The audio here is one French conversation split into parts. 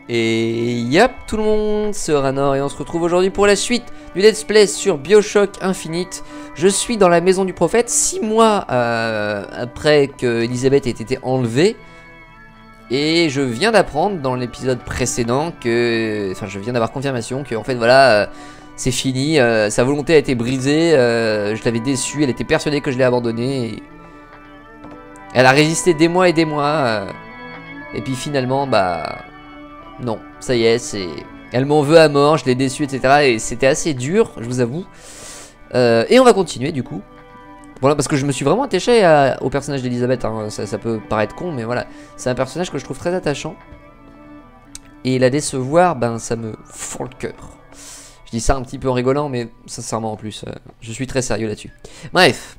Et yep, tout le monde, c'est Ranor et on se retrouve aujourd'hui pour la suite du Let's Play sur BioShock Infinite. Je suis dans la maison du prophète 6 mois après que Elisabeth ait été enlevée. Et je viens d'apprendre dans l'épisode précédent que... Enfin, je viens d'avoir confirmation que en fait voilà, c'est fini, sa volonté a été brisée, je l'avais déçue, elle était persuadée que je l'ai abandonnée. Et... Elle a résisté des mois et des mois, et puis finalement, bah... Non, ça y est, c'est... Elle m'en veut à mort, je l'ai déçue, etc. Et c'était assez dur, je vous avoue. Et on va continuer du coup. Voilà, parce que je me suis vraiment attaché au personnage d'Elisabeth, hein. Ça peut paraître con, mais voilà. C'est un personnage que je trouve très attachant. Et la décevoir, ben ça me fend le cœur. Je dis ça un petit peu en rigolant, mais sincèrement en plus, je suis très sérieux là-dessus. Bref.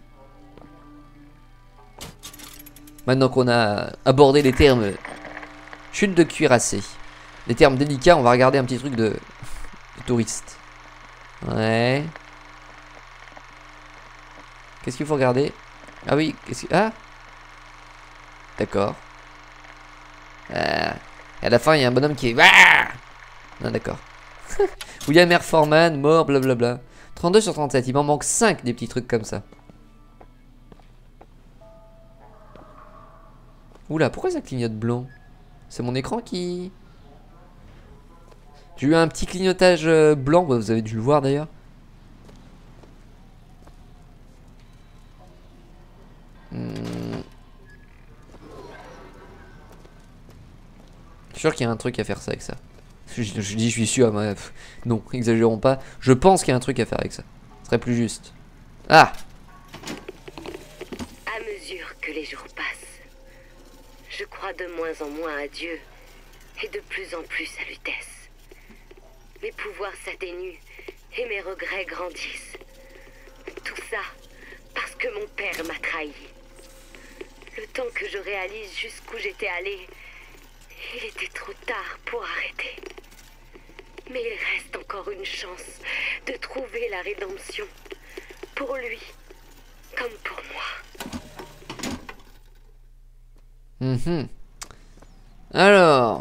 Maintenant qu'on a abordé les termes chute de cuirassé, les termes délicats, on va regarder un petit truc de touriste. Ouais. Qu'est-ce qu'il faut regarder? Ah oui, qu'est-ce que... Ah, d'accord. Et à la fin, il y a un bonhomme qui est... Non, d'accord. William R. Foreman, mort, blablabla. 32 sur 37, il m'en manque 5 des petits trucs comme ça. Oula, pourquoi ça clignote blanc? C'est mon écran qui... J'ai eu un petit clignotage blanc, vous avez dû le voir d'ailleurs. Je suis sûr qu'il y a un truc à faire ça avec ça. Je suis sûr, mais non, exagérons pas. Je pense qu'il y a un truc à faire avec ça. Ce serait plus juste. Ah! À mesure que les jours passent, je crois de moins en moins à Dieu et de plus en plus à Lutèce. Mes pouvoirs s'atténuent et mes regrets grandissent. Tout ça parce que mon père m'a trahi. Le temps que je réalise jusqu'où j'étais allée, il était trop tard pour arrêter. Mais il reste encore une chance de trouver la rédemption. Pour lui, comme pour moi. Alors...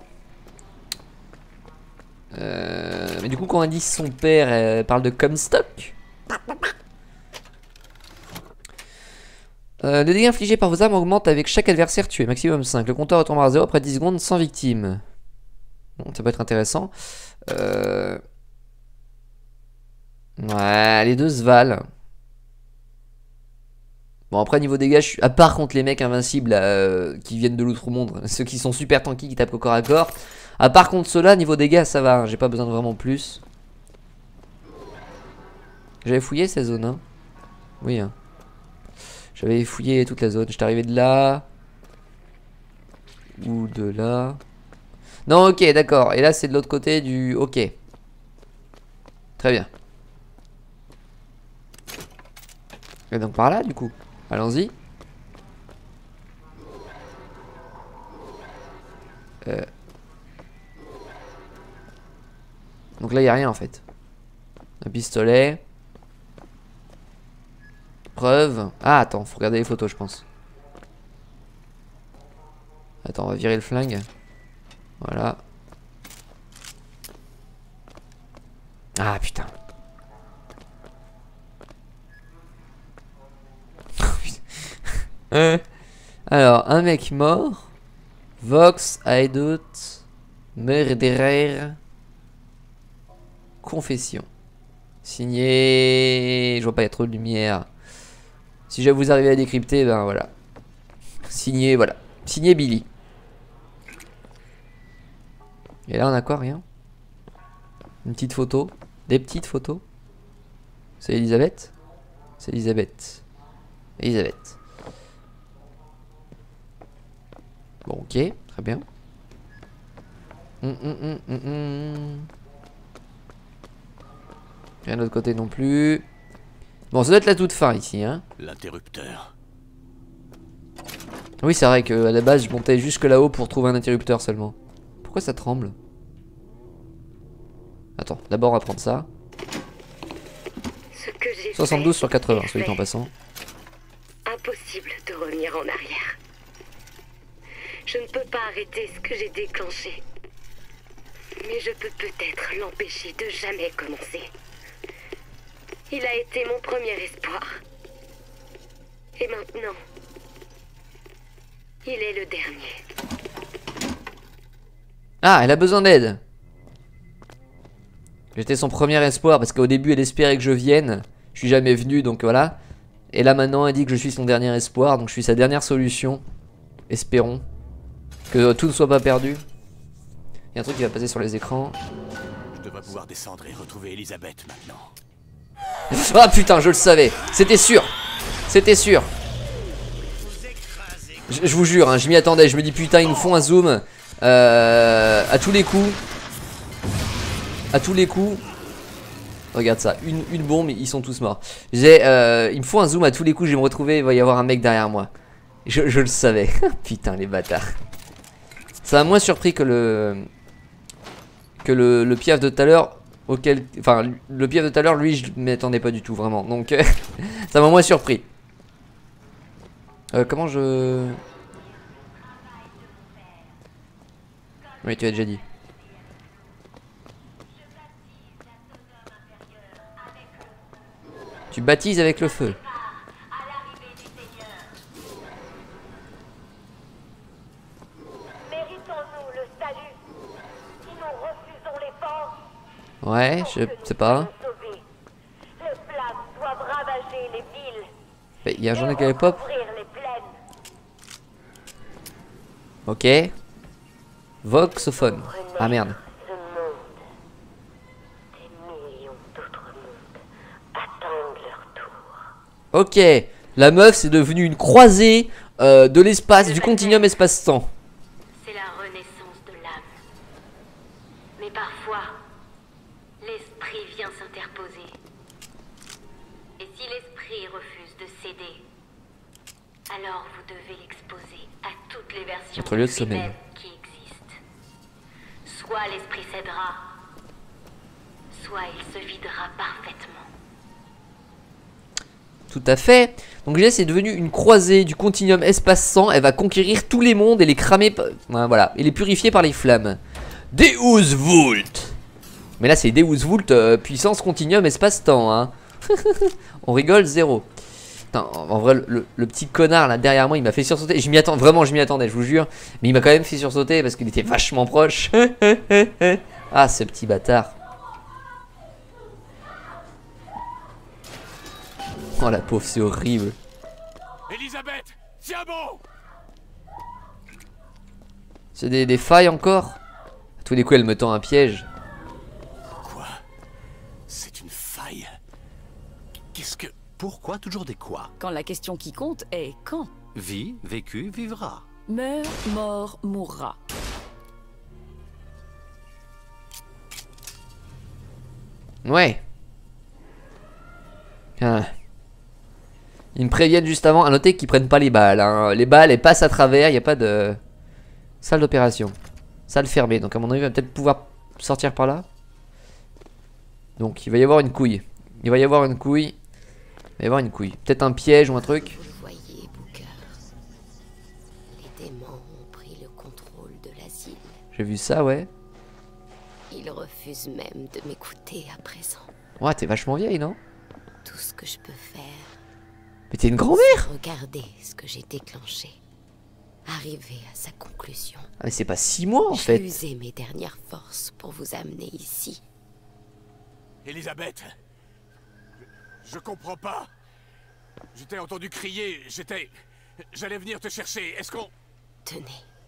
mais du coup quand elle dit son père, elle parle de Comstock. Les dégâts infligés par vos armes augmentent avec chaque adversaire tué, maximum 5. Le compteur retombera à 0 après 10 secondes sans victime. Bon, ça peut être intéressant. Ouais, les deux se valent. Bon, après niveau dégâts, à part contre les mecs invincibles qui viennent de l'outre-monde, ceux qui sont super tanky qui tapent au corps à corps. À part contre ceux-là, niveau dégâts, ça va, hein, j'ai pas besoin de vraiment plus. J'avais fouillé ces zones, hein. Oui, hein. J'avais fouillé toute la zone. J'étais arrivé de là. Ou de là. Non, ok, d'accord. Et là, c'est de l'autre côté du... Ok. Très bien. Et donc par là, du coup. Allons-y. Donc là, il n'y a rien, en fait. Un pistolet. Preuve. Ah, attends, faut regarder les photos, je pense. Attends, on va virer le flingue. Voilà. Ah, putain. Alors, un mec mort. Vox, Hideout, Murderer. Confession. Signé... Je vois pas, il y a trop de lumière. Si je vous arriver à décrypter, ben voilà. Signé, voilà. Signé Billy. Et là, on a quoi? Rien. Une petite photo. Des petites photos. C'est Elisabeth? C'est Elisabeth. Elisabeth. Bon, ok. Très bien. Rien de l'autre côté non plus. Bon, ça doit être la toute fin ici, hein. L'interrupteur. Oui, c'est vrai que à la base, je montais jusque là-haut pour trouver un interrupteur seulement. Pourquoi ça tremble? Attends, d'abord on va prendre ça. 72 sur 80, soit dit en passant. Impossible de revenir en arrière. Je ne peux pas arrêter ce que j'ai déclenché. Mais je peux peut-être l'empêcher de jamais commencer. Il a été mon premier espoir. Et maintenant, il est le dernier. Ah, elle a besoin d'aide. J'étais son premier espoir parce qu'au début elle espérait que je vienne. Je suis jamais venu donc voilà. Et là maintenant elle dit que je suis son dernier espoir. Donc je suis sa dernière solution. Espérons que tout ne soit pas perdu. Il y a un truc qui va passer sur les écrans. Je devrais pouvoir descendre et retrouver Elisabeth maintenant. Ah putain, je le savais. C'était sûr. C'était sûr. Je vous jure, hein, je m'y attendais. Je me dis putain, ils nous font un zoom à tous les coups. À tous les coups. Regarde ça, une bombe, ils sont tous morts. Il me faut un zoom à tous les coups, je vais me retrouver, il va y avoir un mec derrière moi. Je le savais. Putain, les bâtards. Ça m'a moins surpris que le piaf de tout à l'heure. Enfin, le piaf de tout à l'heure, lui, je m'y attendais pas du tout, vraiment. Donc, ça m'a moins surpris. Comment je... Oui, tu as déjà dit. Tu baptises avec le feu. Méritons-nous le salut si nous refusons l'effort. Ouais, je sais pas. Les flammes doivent ravager les villes. Il y a un journal qui pop. Les plaines. Ok. Voxophone. Ah merde. Ce monde. Des millions d'autres mondes attendent leur tour. Ok. La meuf, c'est devenue une croisée de l'espace, du continuum espace-temps. C'est la renaissance de l'âme. Mais parfois, l'esprit vient s'interposer. Et si l'esprit refuse de céder, alors vous devez l'exposer à toutes les versions Notre lieu de de sommeil. lui-même qui existent. Soit l'esprit cédera, soit il se videra parfaitement. Tout à fait. Donc là, c'est devenu une croisée du continuum espace-temps. Elle va conquérir tous les mondes et les cramer. Voilà. Et les purifier par les flammes. Deus Vult. Mais là, c'est Deus Vult puissance continuum espace-temps. Hein. On rigole, zéro. Putain, en vrai, le petit connard là derrière moi, il m'a fait sursauter. Je m'y attends, vraiment, je m'y attendais, je vous jure. Mais il m'a quand même fait sursauter parce qu'il était vachement proche. Ah, ce petit bâtard. Oh la pauvre, c'est horrible. Elisabeth, tiens bon. C'est des failles encore. À tous les coups, elle me tend un piège. Quoi? C'est une faille? Qu'est-ce que... Pourquoi toujours des quoi? Quand la question qui compte est quand? Vie, vécu, vivra. Meurt, mort, mourra. Ouais. Ah. Ils me préviennent juste avant. À noter qu'ils prennent pas les balles. Hein. Les balles, elles passent à travers. Il n'y a pas de salle d'opération. Salle fermée. Donc à mon avis, il va peut-être pouvoir sortir par là. Donc il va y avoir une couille. Il va y avoir une couille. Il va y avoir une couille. Peut-être un piège ou un truc. Vous le voyez, Booker. Les démons ont pris le contrôle de l'asile. J'ai vu ça, ouais. Ils refusent même de m'écouter à présent. Ouais, t'es vachement vieille, non? Tout ce que je peux faire, Mais t'es une grand-mère. regardez ce que j'ai déclenché. Arriver à sa conclusion. Ah, mais c'est pas 6 mois en J'ai fait. usé mes dernières forces pour vous amener ici. Elisabeth, je comprends pas. Je t'ai entendu crier, j'allais venir te chercher, est-ce qu'on... Tenez.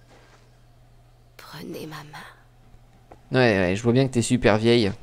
Prenez ma main. Ouais, je vois bien que t'es super vieille.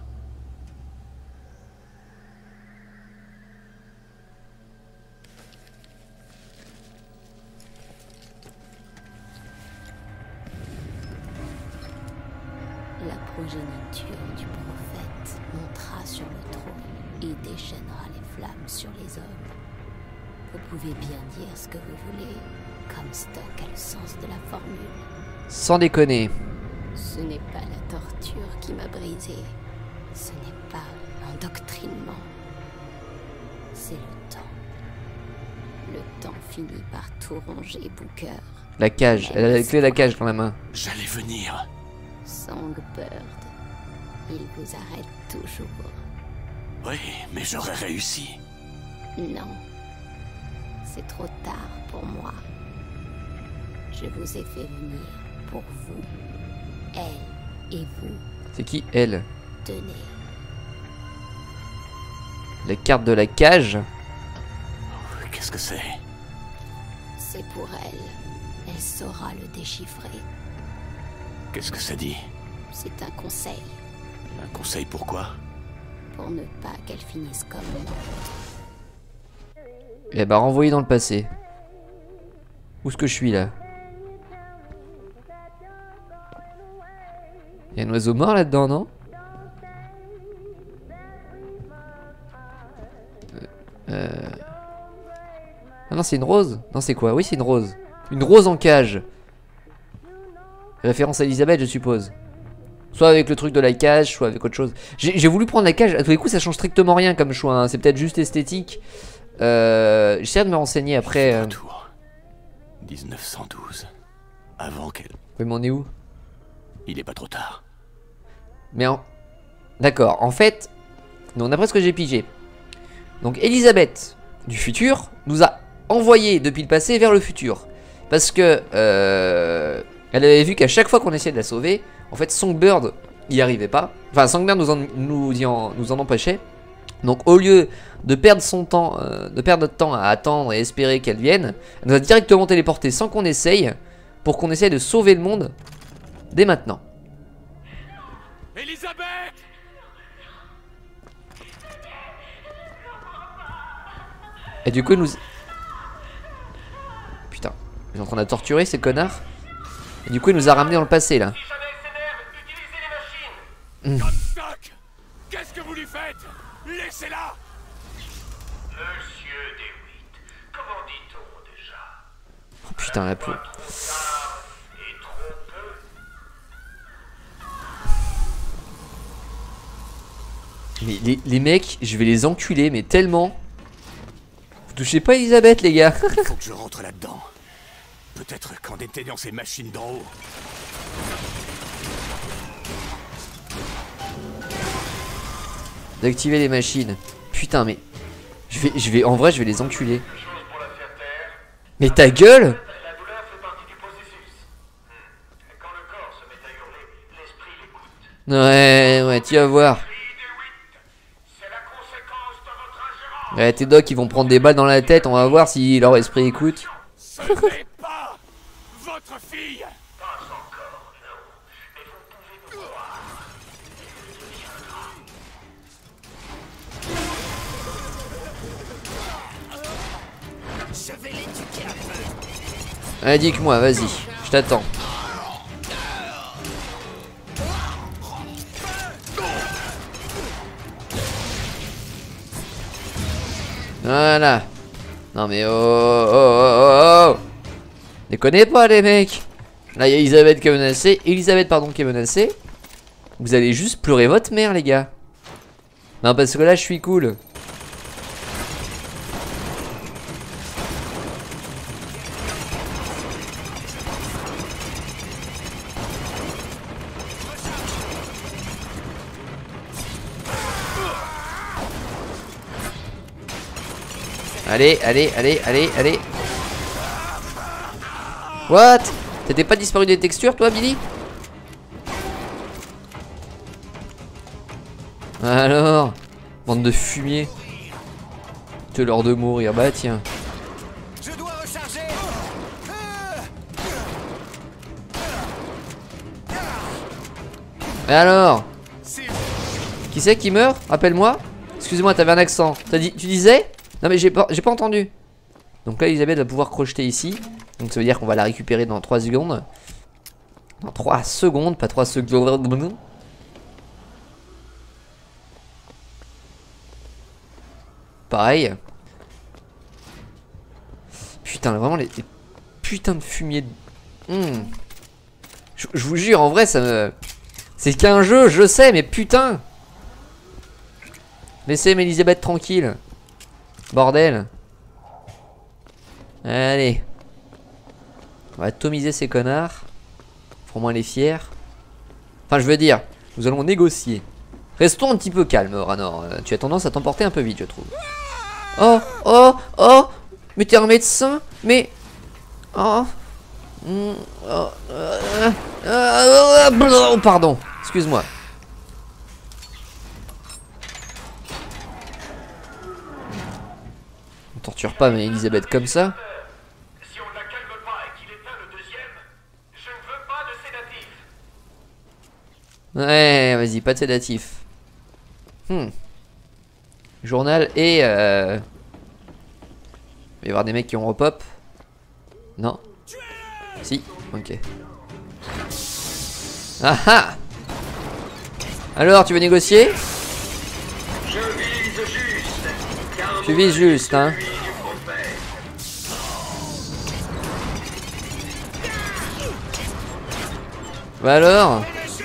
La progéniture du prophète montera sur le trône et déchaînera les flammes sur les hommes. Vous pouvez bien dire ce que vous voulez, Comstock a le sens de la formule. Sans déconner. Ce n'est pas la torture qui m'a brisé. Ce n'est pas l'endoctrinement. C'est le temps. Le temps finit par tout ronger, Booker. La cage. Elle a la clé de la cage dans la main. J'allais venir. Songbird, il vous arrête toujours. Oui, mais j'aurais réussi. Non. C'est trop tard pour moi. Je vous ai fait venir pour vous. Elle et vous. C'est qui elle? Tenez. La carte de la cage? Qu'est-ce que c'est? C'est pour elle. Elle saura le déchiffrer. Qu'est-ce que ça dit? C'est un conseil. Un conseil pourquoi? Pour ne pas qu'elle finisse comme moi. Eh bah renvoyer dans le passé. Où est-ce que je suis là? Y'a un oiseau mort là-dedans, non? Ah non, c'est une rose. Non, c'est quoi? Oui, c'est une rose. Une rose en cage. Référence à Elisabeth, je suppose. Soit avec le truc de la cage, soit avec autre chose. J'ai voulu prendre la cage. À tous les coups, ça change strictement rien comme choix. Hein. C'est peut-être juste esthétique. J'essaie de me renseigner après. Retour. 1912. Avant qu'elle... Oui, mais on est où? Il est pas trop tard. Mais en... D'accord, en fait, donc d'après ce que j'ai pigé, donc Elisabeth du futur nous a envoyé depuis le passé vers le futur. Parce que elle avait vu qu'à chaque fois qu'on essayait de la sauver, en fait Songbird n'y arrivait pas. Enfin, Songbird nous en empêchait. Donc au lieu de perdre son temps, de perdre notre temps à attendre et espérer qu'elle vienne, elle nous a directement téléporté sans qu'on essaye, pour qu'on essaye de sauver le monde dès maintenant. Elisabeth! Et du coup, nous... Putain, ils sont en train de la torturer, ces connards. Et du coup, il nous a ramené dans le passé, là. Comstock! Qu'est-ce que vous lui faites? Laissez-la! Monsieur DeWitt, comment dit-on déjà? Oh putain, la peau. Et trop peu? Mais les mecs, je vais les enculer, mais tellement. Vous touchez pas Elisabeth, les gars. Il faut que je rentre là-dedans. Peut-être qu'en éteignant ces machines d'en haut. D'activer les machines. Putain, mais... En vrai, je vais les enculer. Chose pour la faire taire. Mais ta gueule! La douleur fait partie du processus. Et quand le corps se met à hurler, l'esprit l'écoute. Ouais, tu vas voir. C'est la conséquence de votre ingérence. Ouais, tes docs, ils vont prendre des balles dans la tête, on va voir si leur esprit écoute. Ce n'est pas votre fille! Pas encore, non. Mais vous pouvez me voir. Je vais l'éduquer un peu. Allez, dis-moi, vas-y, je t'attends. Voilà. Non mais oh. Déconnez pas les mecs. Là il y a Elisabeth qui est menacée. Elisabeth pardon qui est menacée. Vous allez juste pleurer votre mère les gars. Non parce que là je suis cool. Allez. What? T'étais pas disparu des textures toi Billy? Alors, bande de fumier. Te l'heure de mourir, bah tiens. Je dois recharger. Et alors? Qui c'est qui meurt? Rappelle-moi. Excuse-moi, t'avais un accent. Tu disais? Non mais j'ai pas entendu. Donc là Elisabeth va pouvoir crocheter ici. Donc ça veut dire qu'on va la récupérer dans 3 secondes. Dans 3 secondes, pas 3 secondes. Pareil. Putain, vraiment les putains de fumier. Je vous jure, en vrai, ça me... C'est qu'un jeu, je sais, mais putain. Laissez Elisabeth tranquille. Bordel. Allez. On va atomiser ces connards. Pour moi les fiers. Enfin, je veux dire, nous allons négocier. Restons un petit peu calme, Ranor. Tu as tendance à t'emporter un peu vite, je trouve. Oh, oh, oh. Mais t'es un médecin? Mais... Oh... Oh, pardon, excuse-moi. On torture pas mais Elisabeth comme ça. Si on ne la calme pas et qu'il éteint le deuxième, je ne veux pas de sédatif. Ouais, vas-y, pas de sédatif. Journal et il va y avoir des mecs qui ont repop. Non. Si, ok. Ah ah. Alors, tu veux négocier? Je vise juste, car Tu vises juste, hein. celui du prophète. Bah alors?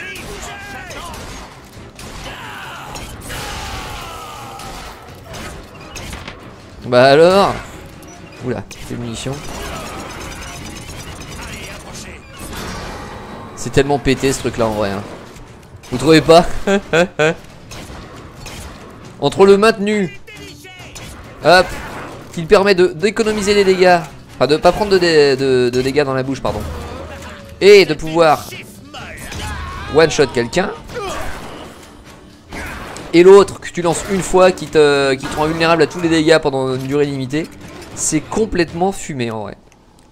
Bah alors? Oula, c'est munitions. C'est tellement pété ce truc là en vrai hein. Vous trouvez pas? Entre le maintenu, hop, qui permet d'économiser les dégâts, enfin de pas prendre de dégâts dans la bouche pardon, et de pouvoir one shot quelqu'un, et l'autre que tu lances une fois qui te rend vulnérable à tous les dégâts pendant une durée limitée, c'est complètement fumé en vrai.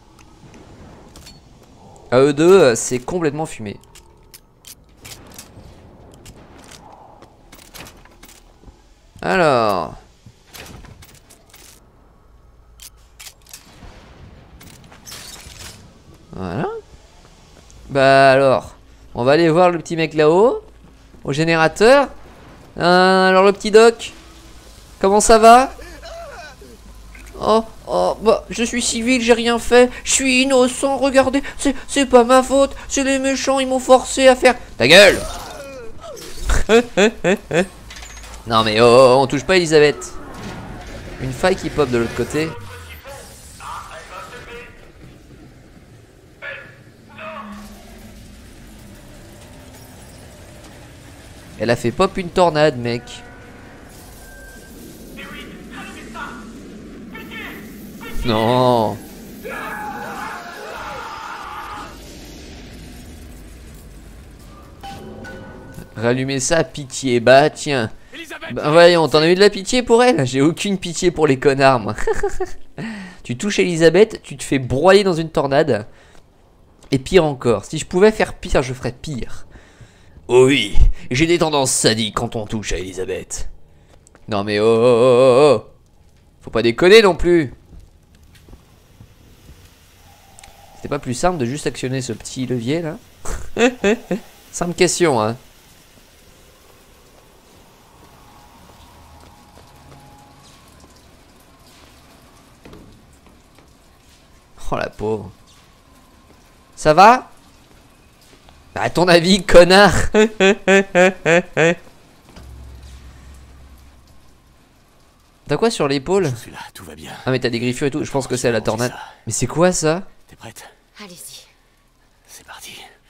À eux deux, c'est complètement fumé. Alors. Voilà. Bah alors. On va aller voir le petit mec là-haut. Au générateur. Alors le petit doc. Comment ça va? Oh, oh, bah, je suis civil, j'ai rien fait. Je suis innocent, regardez. C'est pas ma faute. C'est les méchants, ils m'ont forcé à faire. Ta gueule. Non mais oh, on touche pas Elisabeth. Une faille qui pop de l'autre côté. Elle a fait pop une tornade, mec. Non. Rallumer ça, pitié. Bah tiens. Bah voyons, t'en as eu de la pitié pour elle? J'ai aucune pitié pour les connards, moi. Tu touches Elisabeth, tu te fais broyer dans une tornade. Et pire encore, si je pouvais faire pire, je ferais pire. Oh oui, j'ai des tendances sadiques quand on touche à Elisabeth. Non mais oh, oh, oh, oh. Faut pas déconner non plus. C'était pas plus simple de juste actionner ce petit levier là? Simple question hein. Oh la pauvre. Ça va? Bah à ton avis connard. T'as quoi sur l'épaule? Je suis là, tout va bien. Ah mais t'as des griffures et tout, je pense que c'est à la tornade. Mais c'est quoi ça? T'es prête? Allez-y. C'est parti.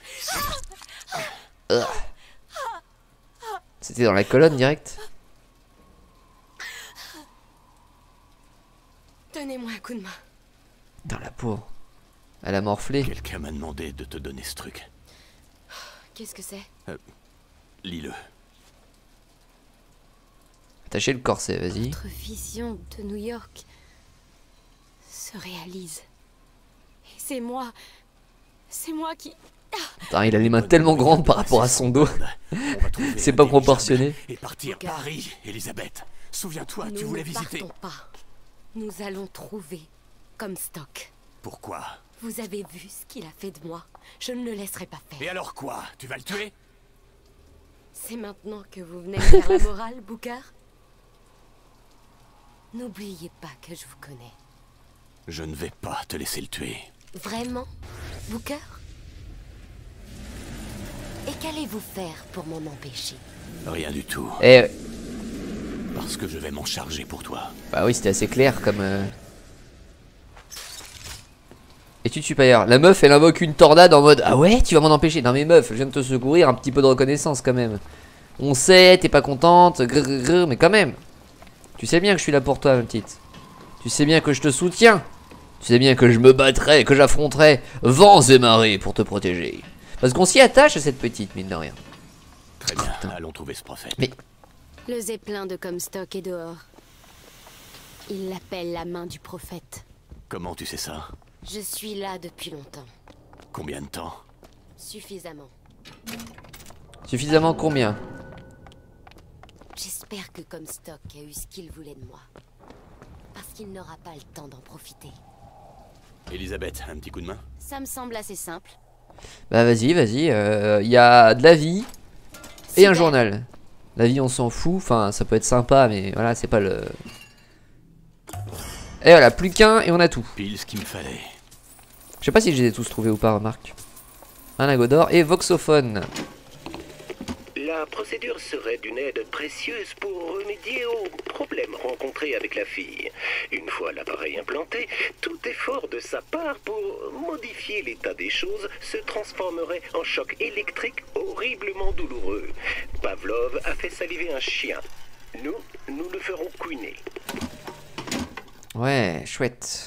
C'était dans la colonne direct. Donnez-moi un coup de main. Dans la pauvre. Elle a morflé. Quelqu'un m'a demandé de te donner ce truc. Qu'est-ce que c'est? Lis-le. Attachez le corset, vas-y. Votre vision de New York se réalise. Et c'est moi qui... Attends, il a les mains tellement grandes par rapport à son dos. C'est pas proportionné. Et partir Lucas. Paris, Elisabeth. Souviens-toi, tu Nous voulais ne visiter. partons pas. Nous allons trouver Comstock. Pourquoi? Vous avez vu ce qu'il a fait de moi. Je ne le laisserai pas Et faire. alors quoi? Tu vas le tuer? C'est maintenant que vous venez me faire la morale, Booker? N'oubliez pas que je vous connais. Je ne vais pas te laisser le tuer. Vraiment, Booker? Et qu'allez-vous faire pour m'en empêcher? Rien du tout. Eh, Parce que je vais m'en charger pour toi. bah oui, c'était assez clair comme... Étude supérieure. La meuf, elle invoque une tornade en mode ah ouais, tu vas m'en empêcher. Non mais meuf, je viens de te secourir, un petit peu de reconnaissance quand même. On sait, t'es pas contente, mais quand même. Tu sais bien que je suis là pour toi, ma petite. Tu sais bien que je te soutiens. Tu sais bien que je me battrai, que j'affronterai vents et marées pour te protéger. Parce qu'on s'y attache à cette petite, mine de rien. Très bien, allons trouver ce prophète. Mais Le zeppelin de Comstock est dehors. Il l'appelle la main du prophète. Comment tu sais ça? Je suis là depuis longtemps. Combien de temps? Suffisamment. suffisamment combien? J'espère que Comstock a eu ce qu'il voulait de moi. Parce qu'il n'aura pas le temps d'en profiter. Elisabeth, un petit coup de main? Ça me semble assez simple. Bah vas-y, vas-y. Il y a de la vie et un Super. journal. La vie, on s'en fout. Enfin, ça peut être sympa, mais voilà, c'est pas le... Et voilà, plus qu'un et on a tout. Pile ce qu'il me fallait. Je sais pas si je les ai tous trouvés ou pas, remarque. Un lingot d'or et voxophone. La procédure serait d'une aide précieuse pour remédier aux problèmes rencontrés avec la fille. Une fois l'appareil implanté, tout effort de sa part pour modifier l'état des choses se transformerait en choc électrique horriblement douloureux. Pavlov a fait saliver un chien. Nous le ferons couiner. Ouais, chouette.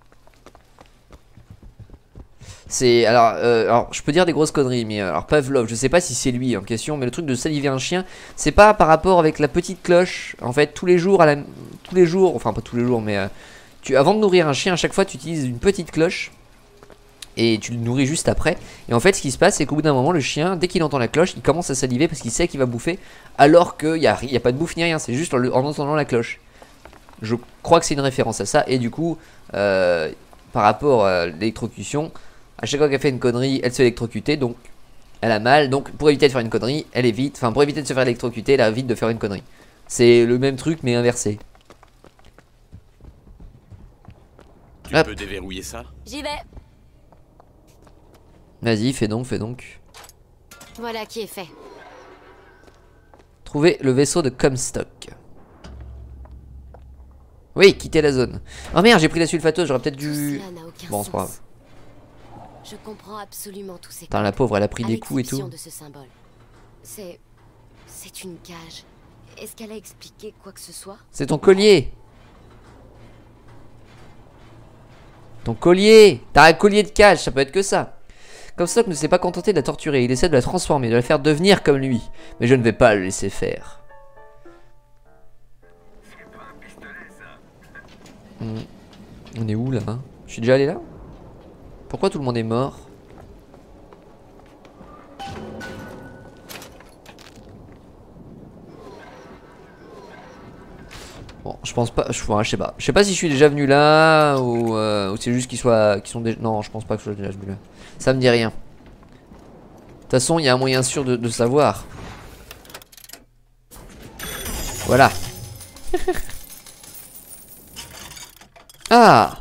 C'est alors je peux dire des grosses conneries, mais alors Pavlov, je sais pas si c'est lui en question, mais le truc de saliver un chien, c'est pas par rapport avec la petite cloche. En fait, tous les jours, enfin pas tous les jours, mais avant de nourrir un chien, à chaque fois, tu utilises une petite cloche et tu le nourris juste après. Et en fait, ce qui se passe, c'est qu'au bout d'un moment, le chien, dès qu'il entend la cloche, il commence à saliver parce qu'il sait qu'il va bouffer, alors qu'il y a pas de bouffe ni rien, c'est juste en entendant la cloche. Je crois que c'est une référence à ça, et du coup, par rapport à l'électrocution, à chaque fois qu'elle fait une connerie, elle se fait électrocuter, donc elle a mal. Donc pour éviter de faire une connerie, elle évite. Enfin, pour éviter de se faire électrocuter, elle évite de faire une connerie. C'est le même truc, mais inversé. Tu Hop. peux déverrouiller ça? J'y vais. Vas-y, fais donc. Voilà qui est fait. Trouver le vaisseau de Comstock. Oui, quitter la zone. Oh merde, j'ai pris la sulfateuse, j'aurais peut-être Tout dû... cela n'a aucun Bon, c'est pas grave. sens. Je comprends absolument tous ces Putain, la pauvre, elle a pris à des coups et l'exception tout. de ce symbole. C'est une cage. Est-ce qu'elle a expliqué quoi que ce soit? C'est ton collier. Ton collier. T'as un collier de cage, ça peut être que ça. Comstock ne s'est pas contenté de la torturer, il essaie de la transformer, de la faire devenir comme lui. Mais je ne vais pas le laisser faire. On est où là, hein? Je suis déjà allé là? Pourquoi tout le monde est mort? Bon, je pense pas, je sais pas. Je sais pas si je suis déjà venu là ou c'est juste qu'ils sont déjà... Non, je pense pas que je sois déjà venu là. Ça me dit rien. De toute façon, il y a un moyen sûr de savoir. Voilà. Ah!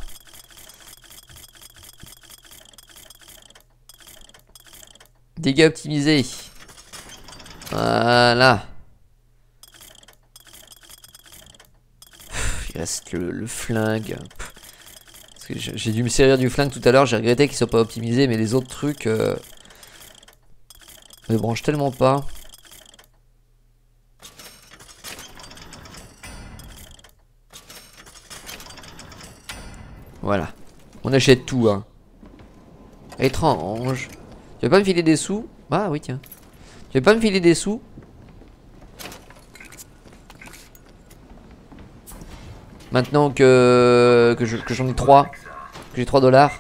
Dégâts optimisés. Voilà. Il reste le flingue. Parce que j'ai dû me servir du flingue tout à l'heure. J'ai regretté qu'il soit pas optimisé. Mais les autres trucs me branchent tellement pas. Voilà. On achète tout, hein. Étrange. Tu veux pas me filer des sous? Ah oui, tiens. Tu veux pas me filer des sous? Maintenant que j'en ai 3. Que j'ai 3 $.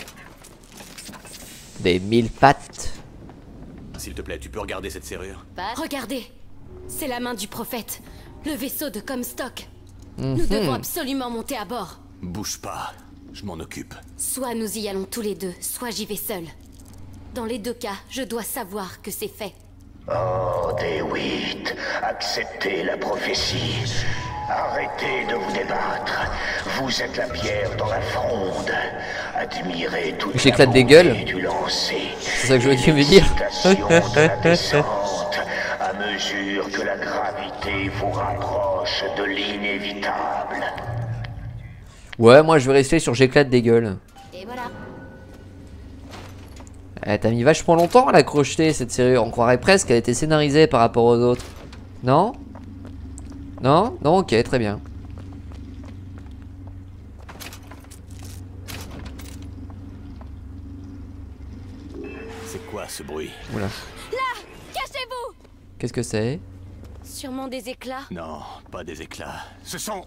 Des 1000 pattes. S'il te plaît, tu peux regarder cette serrure? Regardez, c'est la main du prophète, le vaisseau de Comstock. Nous devons absolument monter à bord. Bouge pas, je m'en occupe. Soit nous y allons tous les deux, soit j'y vais seul. Dans les deux cas, je dois savoir que c'est fait. Oh, DeWitt, acceptez la prophétie. Arrêtez de vous débattre. Vous êtes la pierre dans la fronde. Admirez toute J'éclate la des beauté gueules. du lancer. C'est ça que je veux me dire. L'excitation de la descente, à mesure que la gravité vous rapproche de l'inévitable. Ouais, moi je vais rester sur j'éclate des gueules. Et voilà. T'as mis vachement longtemps à la crocheter cette serrure. On croirait presque qu'elle était scénarisée par rapport aux autres. Non? Non? Non, ok, très bien. C'est quoi ce bruit? Oula. Là! Cachez-vous! Qu'est-ce que c'est? Sûrement des éclats. Non, pas des éclats. Ce sont...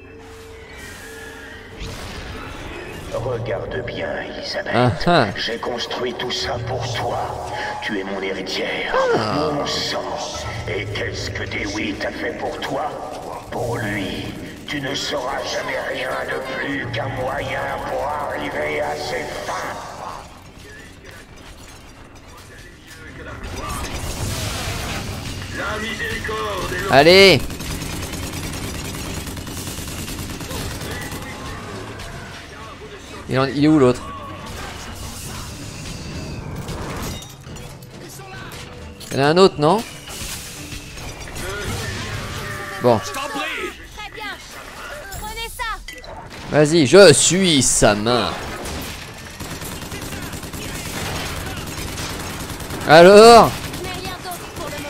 Regarde bien, Elisabeth. Ah ah. J'ai construit tout ça pour toi. Tu es mon héritière, mon sang. Et qu'est-ce que Dewitt a fait pour toi? Pour lui, tu ne sauras jamais rien de plus qu'un moyen pour arriver à ses fins. La miséricorde est Allez! Il est où l'autre? Il y en a un autre, non? Bon. Je t'en prie! Très bien. Prenez ça. Vas-y, je suis sa main. Alors? Mais rien d'autre pour le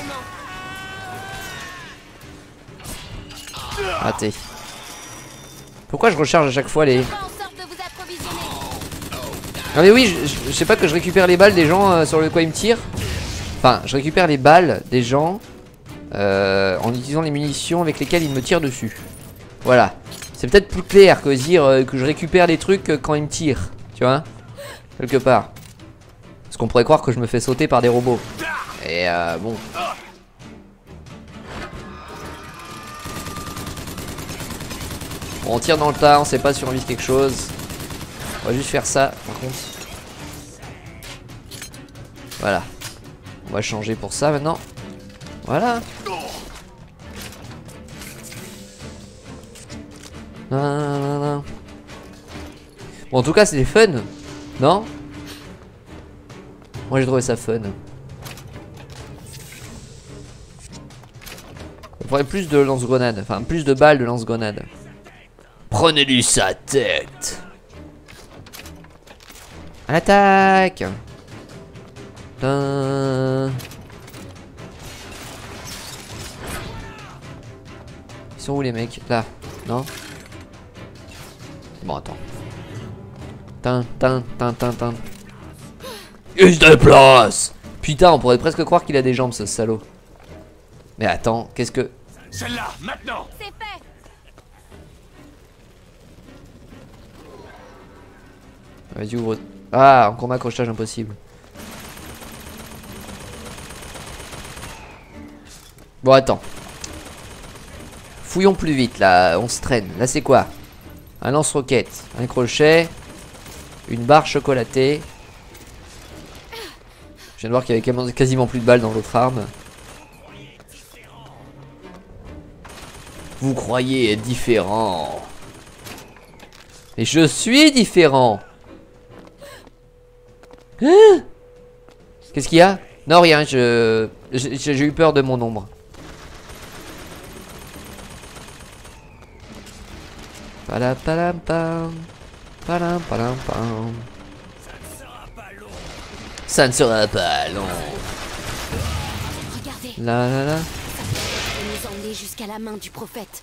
moment. Raté. Pourquoi je recharge à chaque fois les... Fais en sorte de vous approvisionner. Ah mais oui, je sais pas que je récupère les balles des gens sur le quoi ils me tirent. Enfin, je récupère les balles des gens en utilisant les munitions avec lesquelles ils me tirent dessus. Voilà. C'est peut-être plus clair que dire que je récupère les trucs quand ils me tirent. Tu vois? Quelque part. Parce qu'on pourrait croire que je me fais sauter par des robots. Et bon. Bon, on tire dans le tas, on sait pas si on vise quelque chose. On va juste faire ça, par contre. Voilà. On va changer pour ça maintenant. Voilà. Bon, en tout cas, c'était fun. Non? Moi, j'ai trouvé ça fun. On pourrait plus de lance-grenades. Enfin, plus de balles de lance-grenades. Prenez-lui sa tête. À l'attaque. Ils sont où les mecs? Là, non? Bon, attends. Il se déplace. Putain, on pourrait presque croire qu'il a des jambes, ce salaud. Mais attends, qu'est-ce que... Celle-là, maintenant! C'est fait. Vas-y, ouvre. Ah, encore un accrochage impossible. Bon, attends. Fouillons plus vite, là. On se traîne. Là, c'est quoi? Un lance-roquette. Un crochet. Une barre chocolatée. Je viens de voir qu'il y avait quasiment plus de balles dans l'autre arme. Vous croyez être différent. Et je suis différent. Hein? Qu'est-ce qu'il y a? Non, rien, j'ai eu peur de mon ombre. Palapalam-pam. Palam-palam-pam. Ça ne sera pas long. Regardez. La la la. Ça peut nous emmener jusqu'à la main du prophète.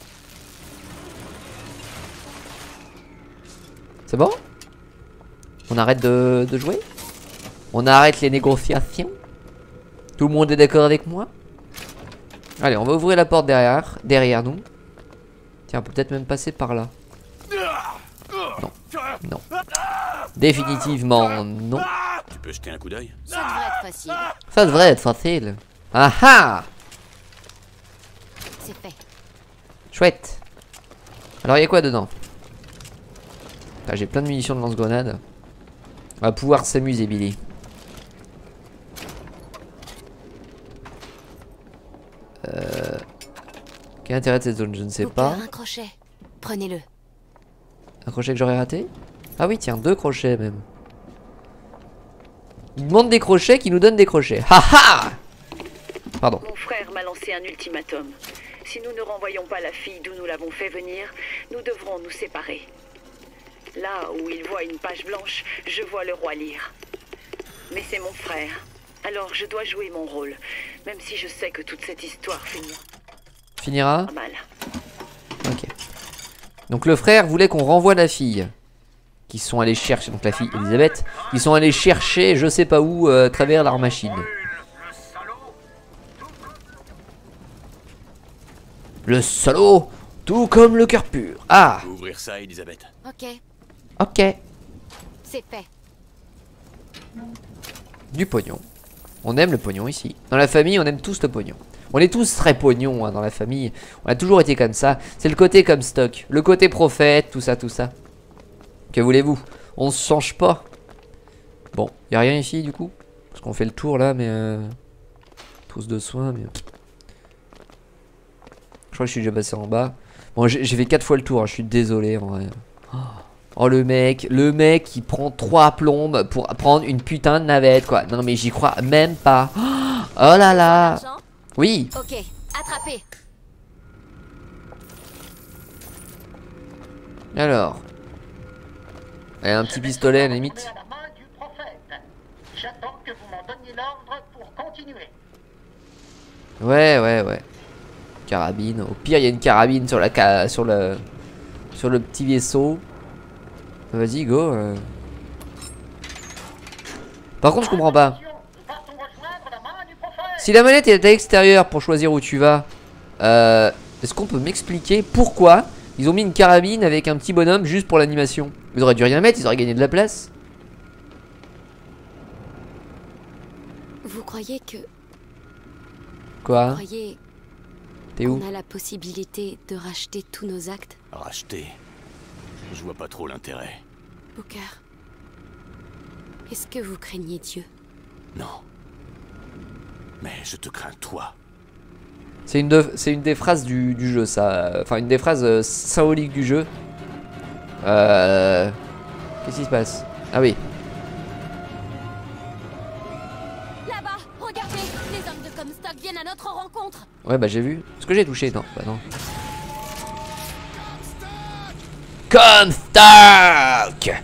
C'est bon? On arrête de jouer? On arrête les négociations? Tout le monde est d'accord avec moi? Allez, on va ouvrir la porte derrière nous. Tiens, on peut peut-être même passer par là. Non, non. Définitivement non. Tu peux jeter un coup d'œil? Ça devrait être facile. Ça devrait être facile. Ah ah! C'est fait. Chouette. Alors, il y a quoi dedans? Ah, j'ai plein de munitions de lance-grenades. On va pouvoir s'amuser, Billy. Quel intérêt de cette zone? Je ne sais pas. Un crochet. Prenez-le. Un crochet que j'aurais raté? Ah oui, tiens, 2 crochets même. Il demande des crochets qui nous donnent des crochets. Ha ha! Pardon. Mon frère m'a lancé un ultimatum. Si nous ne renvoyons pas la fille d'où nous l'avons fait venir, nous devrons nous séparer. Là où il voit une page blanche, je vois le roi lire. Mais c'est mon frère. Alors je dois jouer mon rôle. Même si je sais que toute cette histoire Finira pas mal. Ok. Donc le frère voulait qu'on renvoie la fille. Qui sont allés chercher, donc la fille Elisabeth, qui sont allés chercher je sais pas où à travers leur machine. Le salaud, tout comme le cœur pur. Ah. Ouvrir ça, Elisabeth. Ok, Ok. c'est fait. Du pognon. On aime le pognon ici. Dans la famille, on aime tous le pognon. On est tous très pognon hein, dans la famille. On a toujours été comme ça. C'est le côté comme stock. Le côté prophète, tout ça, tout ça. Que voulez-vous? On se change pas. Bon, y a rien ici du coup? Parce qu'on fait le tour là, mais trousse de soins, mais... Je crois que je suis déjà passé en bas. Bon, j'ai fait 4 fois le tour, hein, je suis désolé en vrai. Oh le mec qui prend 3 plombes pour prendre une putain de navette quoi. Non mais j'y crois même pas. Oh là là. Oui. Ok, attrapé. Alors. Elle a un petit pistolet à la limite. À la main du prophète. J'attends que vous m'en donniez l'ordre pour continuer. Ouais. Carabine. Au pire, il y a une carabine sur la sur le petit vaisseau. Vas-y, go. Par contre, je comprends pas. Si la manette est à l'extérieur pour choisir où tu vas, est-ce qu'on peut m'expliquer pourquoi ils ont mis une carabine avec un petit bonhomme juste pour l'animation? Ils auraient dû rien mettre, ils auraient gagné de la place. Vous croyez que... Quoi? Vous croyez T'es où? qu'on a la possibilité de racheter tous nos actes? Racheter. Je vois pas trop l'intérêt. Booker, est-ce que vous craignez Dieu? Non. Mais je te crains toi. C'est une des phrases du jeu, ça. Enfin, une des phrases symboliques du jeu. Qu'est-ce qui se passe? Ah oui. Là-bas, regardez, les hommes de Comstock viennent à notre rencontre. Ouais, bah j'ai vu. Est-ce que j'ai touché? Non, bah non. Comstock.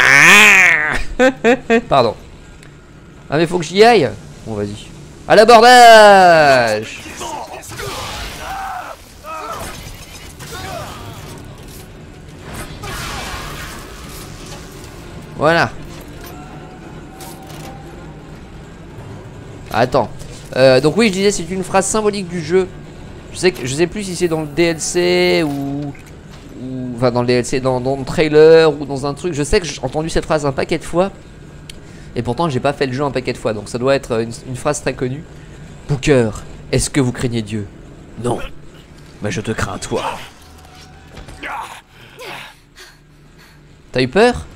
Pardon. Ah mais faut que j'y aille. Bon vas-y. À l'abordage. Voilà. Attends. Donc oui, je disais c'est une phrase symbolique du jeu. Je sais plus si c'est dans le DLC ou enfin dans le DLC, dans le trailer ou dans un truc. Je sais que j'ai entendu cette phrase un paquet de fois. Et pourtant j'ai pas fait le jeu un paquet de fois. Donc ça doit être une phrase très connue. Booker, est-ce que vous craignez Dieu? Non. Mais je te crains toi. T'as eu peur?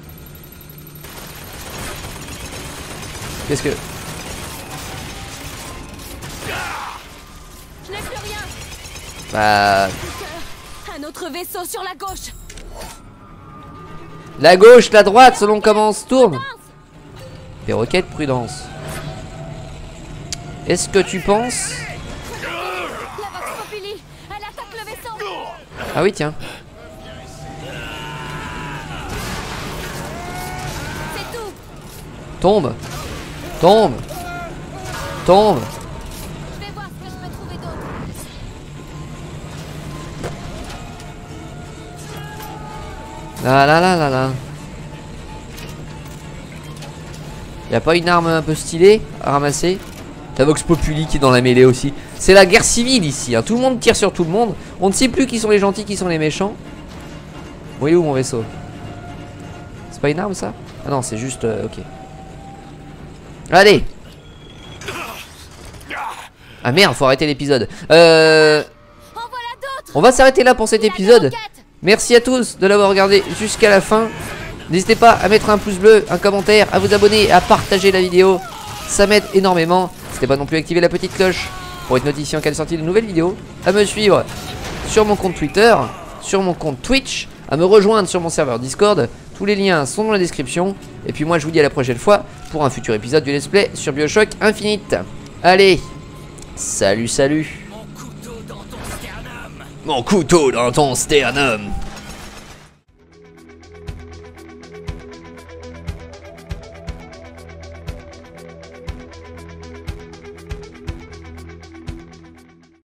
Qu'est-ce que... Je n'ai plus rien. Bah... Booker, un autre vaisseau sur la gauche. La gauche, la droite, selon comment on se tourne. Perroquet, prudence. Est-ce que tu penses... La Vox Populi, elle attaque le vaisseau. Ah oui, tiens. C'est tout. Tombe. Tombe. Tombe. Je vais voir ce que je peux trouver d'autre. Là là là là là. Y'a pas une arme un peu stylée à ramasser? La Vox Populi qui est dans la mêlée aussi. C'est la guerre civile ici, hein. Tout le monde tire sur tout le monde. On ne sait plus qui sont les gentils, qui sont les méchants. Bon, il est où mon vaisseau? C'est pas une arme ça? Ah non, c'est juste... ok. Allez. Ah merde, faut arrêter l'épisode. On va s'arrêter là pour cet épisode. Merci à tous de l'avoir regardé jusqu'à la fin. N'hésitez pas à mettre un pouce bleu, un commentaire, à vous abonner, à partager la vidéo. Ça m'aide énormément. N'hésitez pas non plus à activer la petite cloche pour être notifié en cas de sortie de nouvelles vidéos. À me suivre sur mon compte Twitter, sur mon compte Twitch, à me rejoindre sur mon serveur Discord. Tous les liens sont dans la description. Et puis moi je vous dis à la prochaine fois pour un futur épisode du Let's Play sur BioShock Infinite. Allez, salut salut. Mon couteau dans ton sternum.